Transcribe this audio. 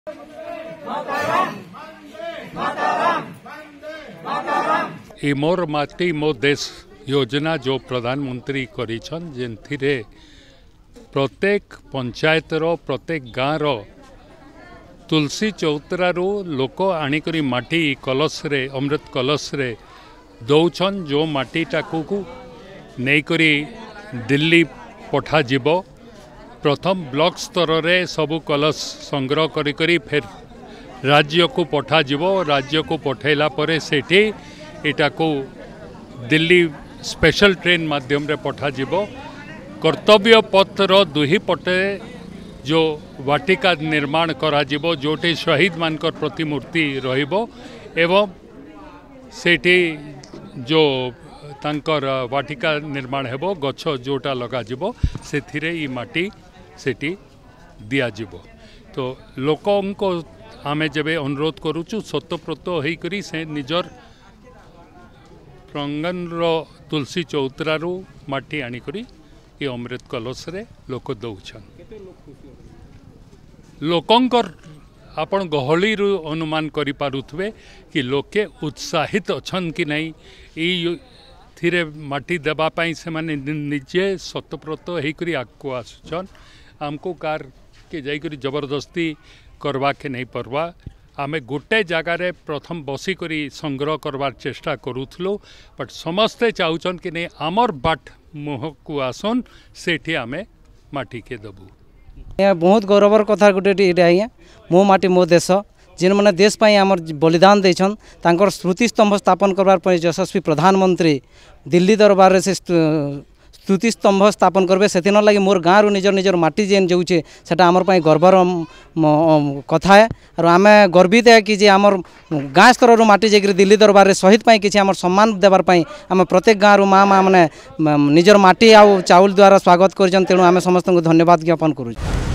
ई मोर माटी मो देश योजना जो प्रधानमंत्री करिछन जेनथिरे प्रत्येक पंचायत रो प्रत्येक गाँव रो तुलसी चौतरारू लोक आनिकरी माटी कलश रे अमृत कलश रे दौछन जो माटीटा को नहींकरी दिल्ली पठा जीवो प्रथम ब्लॉक स्तर रे सबू कलश संग्रह करी फिर राज्य को पठा जीवो राज्य को पठेला परे सेठी इटा को दिल्ली स्पेशल ट्रेन माध्यम रे पठा जीवो कर्तव्य पथर दुही पटे जो वाटिका निर्माण करा जीवो जोटे शहीद मानकर प्रतिमूर्ति रहिबो एवं सेठी जो तांकर वाटिका निर्माण हेबो गछ जोटा लगा जीवो सेथिरे ई माटी सेठी दिया जीवो। तो लोकों को आमे जबे अनुरोध करूचु सतप्रत होई करी से निजर प्रांगण रो तुलसी चौतरारू माटी आनी करी ये अमृत कलश रे लोक दौछन लोकंकर आपण गहली रू अनुमान करि पारुथवे कि लोके उत्साहित अछन कि नहीं ई थिरे माटी देबा पई से माने निजे सतप्रत हेई करी आको आसुछन हमको कार के जाई करी जबरदस्ती करवा के नहीं परवा आमे गोटे जगार प्रथम बसी करी संग्रह करवार चेष्टा करूथलो बट समस्ते चाहूचन कि नहीं आमर बाट मुह को आसन सेठी आमे माटी के दबू। बहुत गौरवर कथा गोटे मो माटी मो देश जिन मैंने देश पाई आमर बलिदान देछन तांकर स्मृति स्तंभ स्थापन करवार यशस्वी प्रधानमंत्री दिल्ली दरबार से स्तुति स्तंभ स्थापन करबे से लगी मोर गाँव निजर निजर माटी जेन जाऊे सेटा आमर पाई गर्वर कथा है और आम गर्वित है कि आमर गाँ स्तर माटी जाकि दिल्ली दरबार में शहीद पाई किसी आमर सम्मान देवार पाई आम प्रत्येक गाँव माँ माँ मैंने निजर माटी आउ चाउल द्वारा स्वागत कर तेणु आम समस्त धन्यवाद ज्ञापन करूँ।